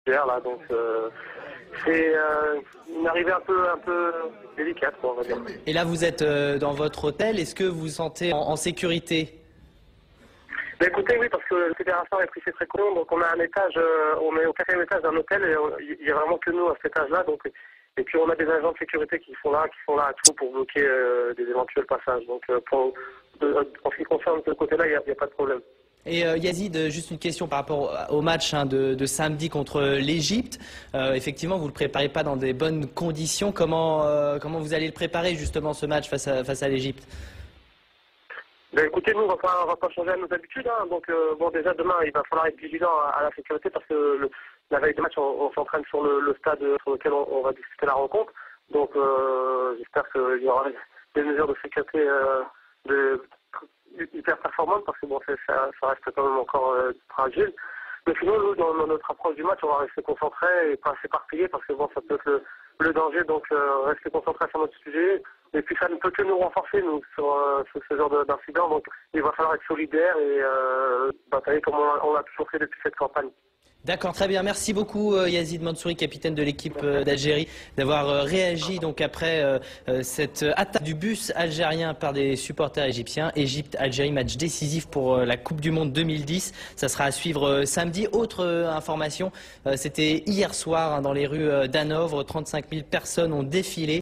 là, donc c'est une arrivée un peu délicate, quoi, on va dire. Et là, vous êtes dans votre hôtel. Est-ce que vous vous sentez en sécurité? Ben écoutez, oui, parce que la fédération a pris ses précautions, donc on a un étage, on est au 4e étage d'un hôtel et il y a vraiment que nous à cet étage-là, donc et puis on a des agents de sécurité qui sont là à tout pour bloquer des éventuels passages. Donc en ce qui concerne ce côté-là, il n'y a pas de problème. Et Yazid, juste une question par rapport au match de samedi contre l'Égypte. Effectivement, vous ne le préparez pas dans des bonnes conditions. Comment vous allez le préparer justement ce match face à l'Égypte? Ben écoutez, nous on va pas changer à nos habitudes, hein. Donc bon, déjà demain il va falloir être vigilant à la sécurité parce que la veille du match on s'entraîne sur le stade sur lequel on va discuter la rencontre. Donc j'espère qu'il y aura des mesures de sécurité hyper performantes parce que bon ça reste quand même encore fragile. Mais sinon nous dans notre approche du match on va rester concentré et pas s'éparpiller parce que bon ça peut être le danger, donc rester concentré sur notre sujet. Et puis ça ne peut que nous renforcer, nous, sur ce genre d'incident. Donc il va falloir être solidaire et batailler comme on l'a toujours fait depuis cette campagne. D'accord, très bien. Merci beaucoup Yazid Mansouri, capitaine de l'équipe d'Algérie, d'avoir réagi donc après cette attaque du bus algérien par des supporters égyptiens. Égypte-Algérie, match décisif pour la Coupe du Monde 2010. Ça sera à suivre samedi. Autre information, c'était hier soir dans les rues d'Hanovre. 35 000 personnes ont défilé